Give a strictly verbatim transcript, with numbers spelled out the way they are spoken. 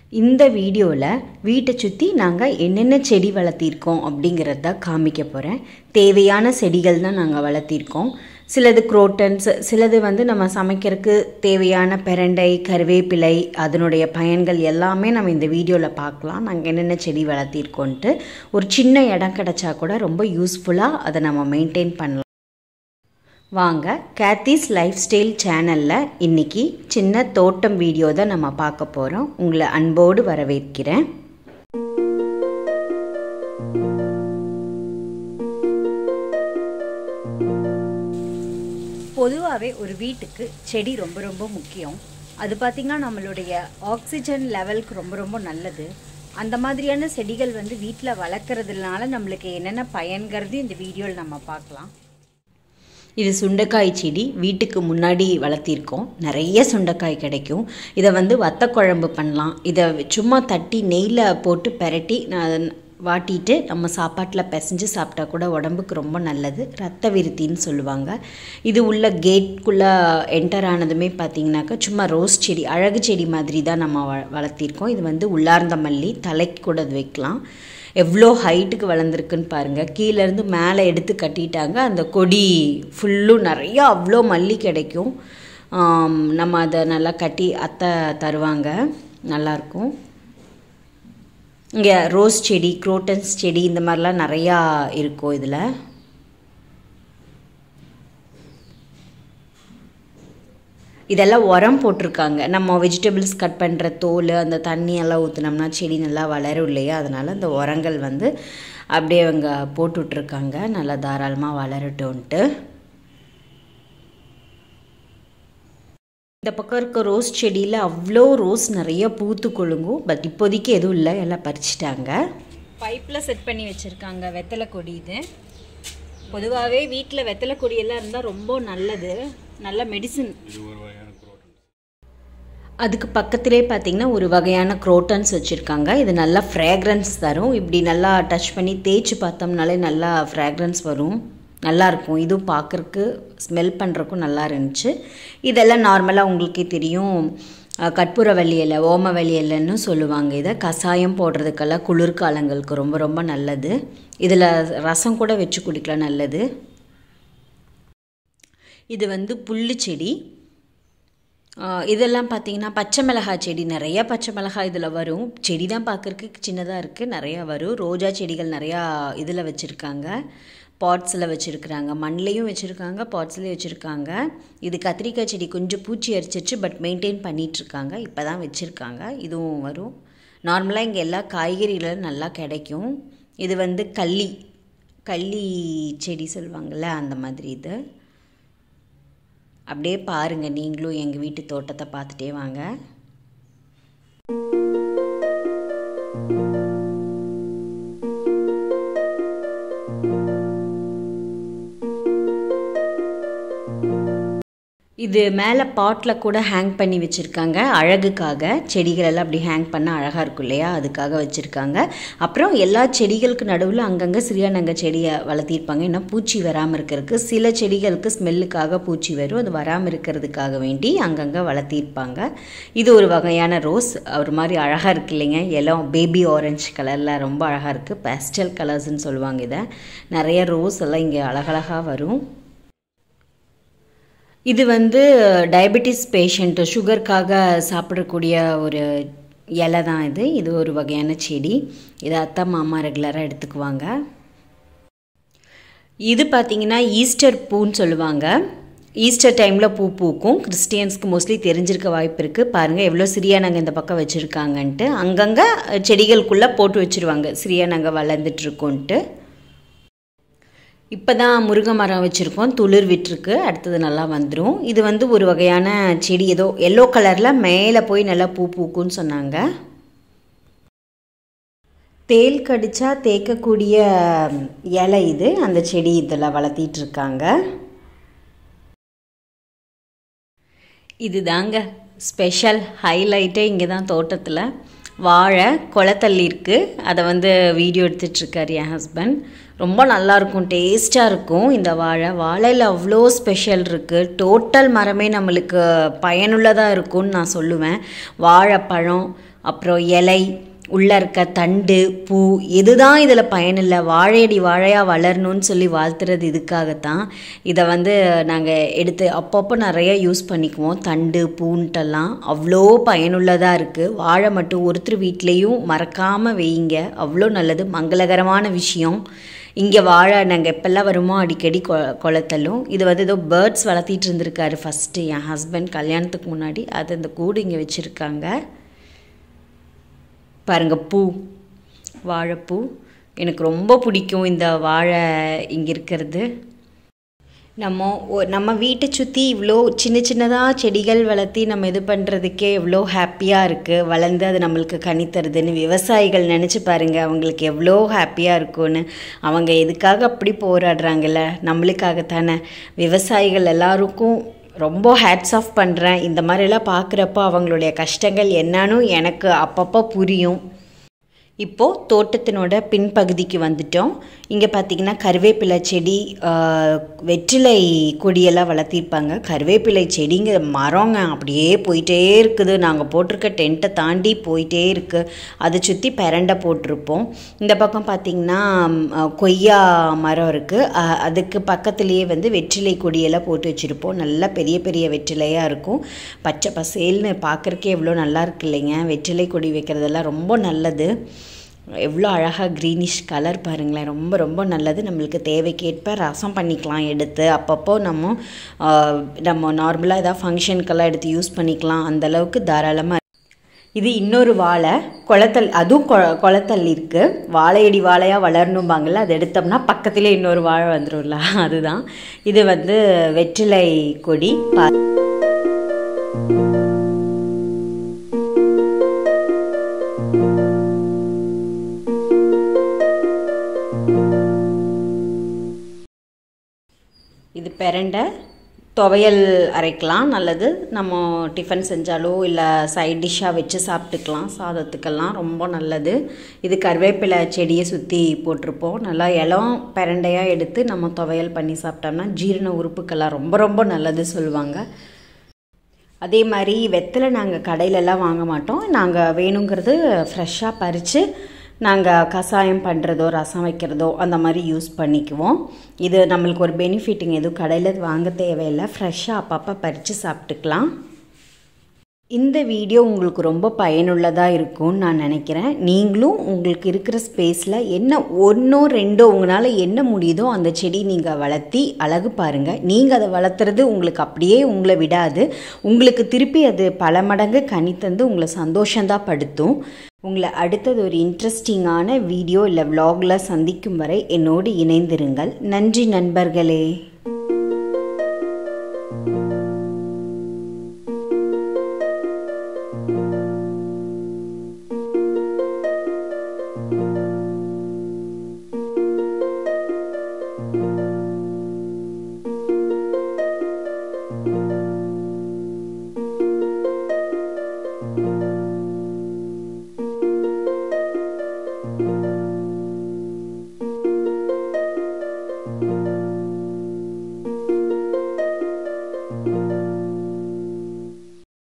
இந்த வீடியோவில் வீட்டை சுற்றி நாங்கள் என்னென்ன செடி வளர்த்திருக்கோம் அப்படிங்கிறத காமிக்க போகிறேன். தேவையான செடிகள் தான் நாங்கள் வளர்த்திருக்கோம். சிலது குரோட்டன்ஸ், சிலது வந்து நம்ம சமைக்கிறதுக்கு தேவையான பெரண்டை, கருவேப்பிலை, அதனுடைய பயன்கள் எல்லாமே நம்ம இந்த வீடியோவில் பார்க்கலாம். நாங்கள் என்னென்ன செடி வளர்த்திருக்கோன்ட்டு ஒரு சின்ன இடம் கிடச்சா கூட ரொம்ப யூஸ்ஃபுல்லாக அதை நம்ம மெயின்டைன் பண்ணலாம். வாங்க, கேத்திஸ் லைஃப் ஸ்டைல் சேனலில் இன்றைக்கி சின்ன தோட்டம் வீடியோ தான் நம்ம பார்க்க போகிறோம். உங்களை அன்போடு வரவேற்கிறேன். பொதுவாகவே ஒரு வீட்டுக்கு செடி ரொம்ப ரொம்ப முக்கியம். அது பார்த்திங்கன்னா நம்மளுடைய ஆக்சிஜன் லெவலுக்கு ரொம்ப ரொம்ப நல்லது. அந்த மாதிரியான செடிகள் வந்து வீட்டில் வளர்க்குறதுனால நம்மளுக்கு என்னென்ன பயன்கிறது இந்த வீடியோவில் நம்ம பார்க்கலாம். இது சுண்டைக்காய் செடி, வீட்டுக்கு முன்னாடி வளர்த்திருக்கோம். நிறைய சுண்டைக்காய் கிடைக்கும். இதை வந்து வத்த குழம்பு பண்ணலாம். இதை சும்மா தட்டி நெய்யில் போட்டு பெரட்டி வாட்டிட்டு நம்ம சாப்பாட்டில் பிசைஞ்சு சாப்பிட்டா கூட உடம்புக்கு ரொம்ப நல்லது. ரத்த விருத்தின்னு சொல்லுவாங்க. இது உள்ள கேட்குள்ளே என்டர் ஆனதுமே பார்த்திங்கனாக்கா சும்மா ரோஸ் செடி, அழகு செடி மாதிரி தான் நம்ம வ வளர்த்திருக்கோம். இது வந்து உள்ளார்ந்த மல்லி, தலைக்கு கூட அது வைக்கலாம். எவ்வளோ ஹைட்டுக்கு வளர்ந்துருக்குன்னு பாருங்கள். கீழேருந்து மேலே எடுத்து கட்டிட்டாங்க. அந்த கொடி ஃபுல்லும் நிறையா அவ்வளோ மல்லி கிடைக்கும். நம்ம அதை நல்லா கட்டி அத்தை தருவாங்க, நல்லாயிருக்கும். இங்கே ரோஸ் செடி, குரோட்டன்ஸ் செடி இந்த மாதிரிலாம் நிறையா இருக்கும். இதில் இதெல்லாம் உரம் போட்டிருக்காங்க. நம்ம வெஜிடபிள்ஸ் கட் பண்ணுற தோல், அந்த தண்ணியெல்லாம் ஊற்றினோம்னா செடி நல்லா வளரும் இல்லையா, அதனால் அந்த உரங்கள் வந்து அப்படியே அவங்க போட்டுட்ருக்காங்க, நல்லா தாராளமாக வளரட்டும்ன்ட்டு. இந்த பக்கம் இருக்க ரோஸ் செடியில் அவ்வளோ ரோஸ் நிறைய பூத்து கொழுங்கும். பட் இப்போதைக்கு எதுவும் இல்லை, எல்லாம் பறிச்சிட்டாங்க. பைப்பில் செட் பண்ணி வச்சுருக்காங்க வெத்தலை கொடி. இது பொதுவாகவே வீட்டில் வெத்தலை கொடியெல்லாம் இருந்தால் ரொம்ப நல்லது, நல்ல மெடிசன். அதுக்கு பக்கத்திலே பார்த்திங்கன்னா ஒரு வகையான குரோட்டன்ஸ் வச்சுருக்காங்க. இது நல்லா ஃப்ராக்ரன்ஸ் தரும். இப்படி நல்லா டச் பண்ணி தேய்ச்சி பார்த்தோம்னாலே நல்லா ஃப்ராக்ரன்ஸ் வரும், நல்லாயிருக்கும். இதுவும் பார்க்குறக்கு ஸ்மெல் பண்ணுறக்கும் நல்லா இருந்துச்சு. இதெல்லாம் நார்மலாக உங்களுக்கே தெரியும், கற்பூரவள்ளி இலை, ஓமவள்ளி இலைன்னு சொல்லுவாங்க. இதை கஷாயம் போடுறதுக்கெல்லாம் குளிர்காலங்களுக்கு ரொம்ப ரொம்ப நல்லது. இதில் ரசம் கூட வச்சு குடிக்கலாம், நல்லது. இது வந்து புல்லு செடி. இதெல்லாம் பார்த்திங்கன்னா பச்சை மிளகாய் செடி, நிறையா பச்சை மிளகாய் இதில் வரும். செடி தான் பார்க்குறதுக்கு சின்னதாக இருக்குது, நிறையா வரும். ரோஜா செடிகள் நிறையா இதில் வச்சுருக்காங்க, பாட்ஸில் வச்சுருக்குறாங்க, மண்லேயும் வச்சுருக்காங்க, பாட்ஸ்லேயும் வச்சுருக்காங்க. இது கத்திரிக்காய் செடி கொஞ்சம் பூச்சி அரிச்சிருச்சு, பட் மெயின்டைன் பண்ணிகிட்ருக்காங்க, இப்போ தான் வச்சுருக்காங்க. இதுவும் வரும். நார்மலாக இங்கே எல்லா காய்கறிகளும் நல்லா கிடைக்கும். இது வந்து கள்ளி, கள்ளி செடி சொல்லுவாங்கள்ல, அந்த மாதிரி. இது அப்படியே பாருங்கள், நீங்களும் எங்கள் வீட்டு தோட்டத்தை பார்த்துட்டே வாங்க. இது மேலே பாட்டில் கூட ஹேங் பண்ணி வச்சுருக்காங்க, அழகுக்காக. செடிகளெல்லாம் அப்படி ஹேங் பண்ணால் அழகாக இருக்கும் இல்லையா, அதுக்காக வச்சுருக்காங்க. அப்புறம் எல்லா செடிகளுக்கு நடுவில் அங்கங்கே சிறியானங்க செடியை வளர்த்திருப்பாங்க, இன்னும் பூச்சி வராமல் இருக்கிறதுக்கு. சில செடிகளுக்கு ஸ்மெல்லுக்காக பூச்சி வரும், அது வராமல் இருக்கிறதுக்காக வேண்டி அங்கங்கே வளர்த்திருப்பாங்க. இது ஒரு வகையான ரோஸ், ஒரு மாதிரி அழகாக இருக்குது இல்லைங்க, எல்லாம் பேபி ஆரஞ்சு கலரில் ரொம்ப அழகாக இருக்குது. பேஸ்டல் கலர்ஸ்ன்னு சொல்லுவாங்க இதை. நிறைய ரோஸ் எல்லாம் இங்கே அழகழகாக வரும். இது வந்து டயபெட்டிஸ் பேஷண்ட்டு சுகருக்காக சாப்பிடக்கூடிய ஒரு இலை தான் இது. இது ஒரு வகையான செடி. இதை அத்தை மாமா ரெகுலராக எடுத்துக்குவாங்க. இது பார்த்திங்கன்னா ஈஸ்டர் பூன்னு சொல்லுவாங்க. ஈஸ்டர் டைமில் பூ பூக்கும். கிறிஸ்டியன்ஸ்க்கு மோஸ்ட்லி தெரிஞ்சிருக்க வாய்ப்பு இருக்குது. பாருங்கள் எவ்வளோ சிறியானங்க இந்த பக்கம் வச்சுருக்காங்கன்ட்டு. அங்கங்கே செடிகளுக்குள்ளே போட்டு வச்சுருவாங்க, சிறியானங்க வளர்ந்துட்டுருக்கோன்ட்டு. இப்போ தான் முருங்கை மரம் வச்சுருக்கோம், துளிர் விட்டுருக்கு, அடுத்தது நல்லா வந்துடும். இது வந்து ஒரு வகையான செடி, ஏதோ எல்லோ கலரில் மேலே போய் நல்லா பூ பூக்குன்னு சொன்னாங்க. தேல் கடிச்சா தேய்க்கக்கூடிய இலை இது, அந்த செடி இதில் வளர்த்திட்ருக்காங்க. இது தாங்க ஸ்பெஷல் ஹைலைட்டே இங்கே தான் தோட்டத்தில். வாழை கொலைத்தள்ளி இருக்குது, அதை வந்து வீடியோ எடுத்துகிட்ருக்கார் என் ஹஸ்பண்ட். ரொம்ப நல்லாயிருக்கும், டேஸ்ட்டாக இருக்கும் இந்த வாழை. வாழையில் அவ்வளோ ஸ்பெஷல் இருக்குது. டோட்டல் மரமே நம்மளுக்கு பயனுள்ளதாக இருக்கும்னு நான் சொல்லுவேன். வாழைப்பழம், அப்புறம் இலை, உள்ளே இருக்க தண்டு, பூ, எதுதான் இதில் பயனில்லை, வாழையடி வாழையாக வளரணும்னு சொல்லி வாழ்த்துறது இதுக்காகத்தான். இதை வந்து நாங்கள் எடுத்து அப்பப்போ நிறைய யூஸ் பண்ணிக்குவோம். தண்டு பூன்ட்டெல்லாம் அவ்வளோ பயனுள்ளதாக இருக்குது. வாழை மட்டும் ஒருத்தர் வீட்லேயும் மறக்காமல் வையுங்க, அவ்வளோ நல்லது, மங்களகரமான விஷயம். இங்கே வாழை நாங்கள் எப்பெல்லாம் வருமோ அடிக்கடி கொ கொளத்தலும். இது வந்து ஏதோ பேர்ட்ஸ் வளர்த்திட்டு இருந்திருக்காரு ஃபஸ்ட்டு என் ஹஸ்பண்ட் கல்யாணத்துக்கு முன்னாடி. அது இந்த கூடு இங்கே வச்சுருக்காங்க பாருங்கள். பூ, வாழைப்பூ எனக்கு ரொம்ப பிடிக்கும். இந்த வாழை இங்கே இருக்கிறது. நம்ம நம்ம வீட்டை சுற்றி இவ்வளோ சின்ன சின்னதாக செடிகள் வளர்த்தி நம்ம இது பண்ணுறதுக்கே எவ்வளோ ஹாப்பியாக இருக்குது. வளர்ந்து அது நம்மளுக்கு கனி தருதுன்னு விவசாயிகள் நினச்சி பாருங்கள், அவங்களுக்கு எவ்வளோ ஹாப்பியாக இருக்கும்னு. அவங்க எதுக்காக அப்படி போராடுறாங்கல்ல, நம்மளுக்காகத்தானே. விவசாயிகள் எல்லாருக்கும் ரொம்ப ஹேட்ஸ் ஆஃப் பண்ணுறேன். இந்த மாதிரிலாம் பார்க்குறப்போ அவங்களுடைய கஷ்டங்கள் என்னன்னு எனக்கு அப்பப்போ புரியும். இப்போது தோட்டத்தினோட பின்பகுதிக்கு வந்துட்டோம். இங்கே பார்த்திங்கன்னா கருவேப்பிலை செடி, வெற்றிலை கொடியெல்லாம் வளர்த்திருப்பாங்க. கருவேப்பிலை செடிங்க மரங்க அப்படியே போயிட்டே இருக்குது. நாங்கள் போட்டிருக்க டென்ட்டை தாண்டி போயிட்டே இருக்குது. அதை சுற்றி பெரண்டை போட்டிருப்போம். இந்த பக்கம் பார்த்திங்கன்னா கொய்யா மரம் இருக்குது. அதுக்கு பக்கத்துலேயே வந்து வெற்றிலை கொடியெல்லாம் போட்டு வச்சுருப்போம். நல்லா பெரிய பெரிய வெற்றிலையாக இருக்கும். பச்சை பசேல்னு பார்க்குறக்கே எவ்வளோ நல்லா இருக்கு இல்லைங்க. வெற்றிலை கொடி வைக்கிறதெல்லாம் ரொம்ப நல்லது. எவ்வளோ அழகாக க்ரீனிஷ் கலர் பாருங்களேன், ரொம்ப ரொம்ப நல்லது. நம்மளுக்கு தேவைக்கேற்ப ரசம் பண்ணிக்கலாம் எடுத்து. அப்பப்போ நம்ம நம்ம நார்மலாக ஏதாவது ஃபங்க்ஷனுக்கெல்லாம் எடுத்து யூஸ் பண்ணிக்கலாம். அந்தளவுக்கு தாராளமாக. இது இன்னொரு வாழை குளத்தல், அதுவும் கொ குளத்தல் இருக்குது. வாழையடி வாழையாக வளரணும்பாங்கள்ல, அது எடுத்தோம்னா பக்கத்திலே இன்னொரு வாழை வந்துடும்ல, அதுதான். இது வந்து வெற்றிலை கொடி. பா இது பெரண்டை துவையல் அரைக்கலாம், நல்லது. நம்ம டிஃபன் செஞ்சாலோ இல்லை சைட் டிஷ்ஷாக வச்சு சாப்பிட்டுக்கலாம், சாதத்துக்கெல்லாம் ரொம்ப நல்லது. இது கருவேப்பிலை செடியை சுற்றி போட்டிருப்போம். நல்லா இளம் பெரண்டையாக எடுத்து நம்ம துவையல் பண்ணி சாப்பிட்டோம்னா ஜீரண உறுப்புக்கெல்லாம் ரொம்ப ரொம்ப நல்லது சொல்லுவாங்க. அதே மாதிரி வெத்தலை நாங்கள் கடையிலலாம் வாங்க மாட்டோம். நாங்கள் வேணுங்கிறது ஃப்ரெஷ்ஷாக பறித்து நாங்கள் கஷாயம் பண்ணுறதோ ரசம் வைக்கிறதோ அந்த மாதிரி யூஸ் பண்ணிக்குவோம். இது நம்மளுக்கு ஒரு பெனிஃபிட்டுங்க. எதுவும் கடையில் வாங்க தேவையில்லை, ஃப்ரெஷ்ஷாக அப்பப்போ பறித்து சாப்பிட்டுக்கலாம். இந்த வீடியோ உங்களுக்கு ரொம்ப பயனுள்ளதாக இருக்கும்னு நான் நினைக்கிறேன். நீங்களும் உங்களுக்கு இருக்கிற ஸ்பேஸில் என்ன ஒன்றோ ரெண்டோ உங்களால் என்ன முடியுதோ அந்த செடி நீங்கள் வளர்த்தி அழகு பாருங்கள். நீங்கள் அதை வளர்த்துறது உங்களுக்கு அப்படியே உங்களை விடாது, உங்களுக்கு திருப்பி அது பல மடங்கு கனி தந்து உங்களை சந்தோஷந்தான் படுத்தும். உங்களை அடுத்தது ஒரு இன்ட்ரெஸ்டிங்கான வீடியோ இல்லை விலாகில் சந்திக்கும் வரை என்னோடு இணைந்திருங்கள். நன்றி நண்பர்களே. you